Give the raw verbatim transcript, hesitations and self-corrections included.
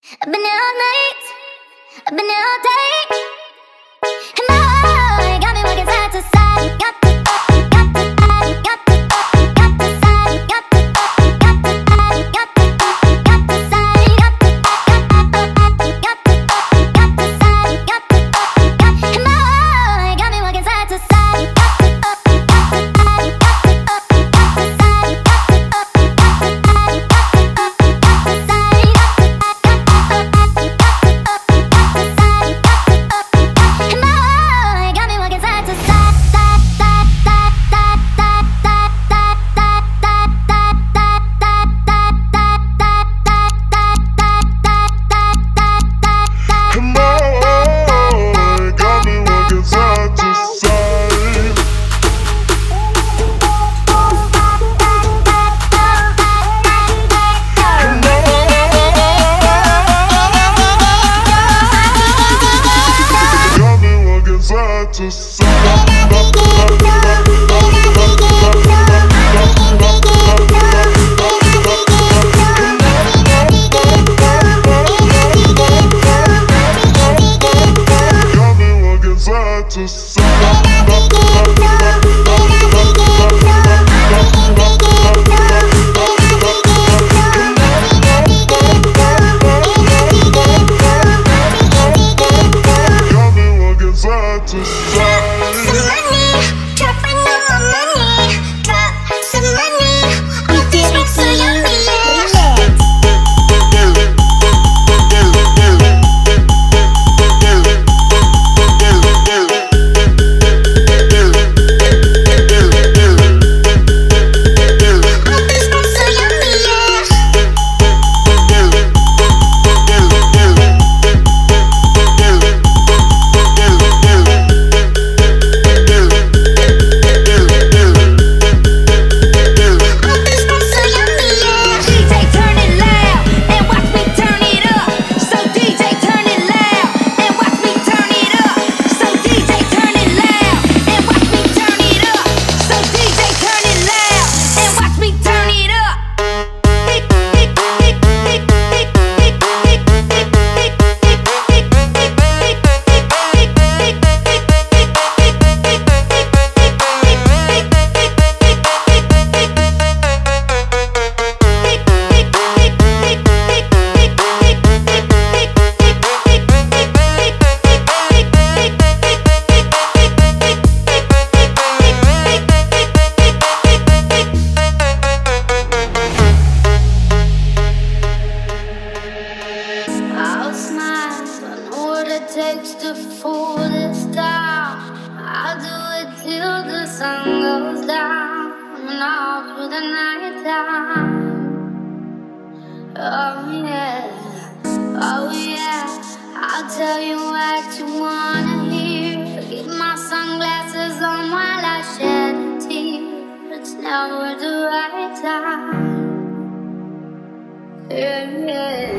I've been here all night, I've been here all day, and boy, got me walking side to side. Got to, got to, got to, got to side, got to, got to, got to, got to side, got to, got to, got to side, got to, and boy, got me walking side to side. Got to, got to, got to, got to side, got to, got to, got to side. To side. Takes to fool this town. I'll do it till the sun goes down and all through the night time. Oh yeah, oh yeah, I'll tell you what you wanna hear. Forget my sunglasses on while I shed a tear. It's never the right time. Yeah, yeah.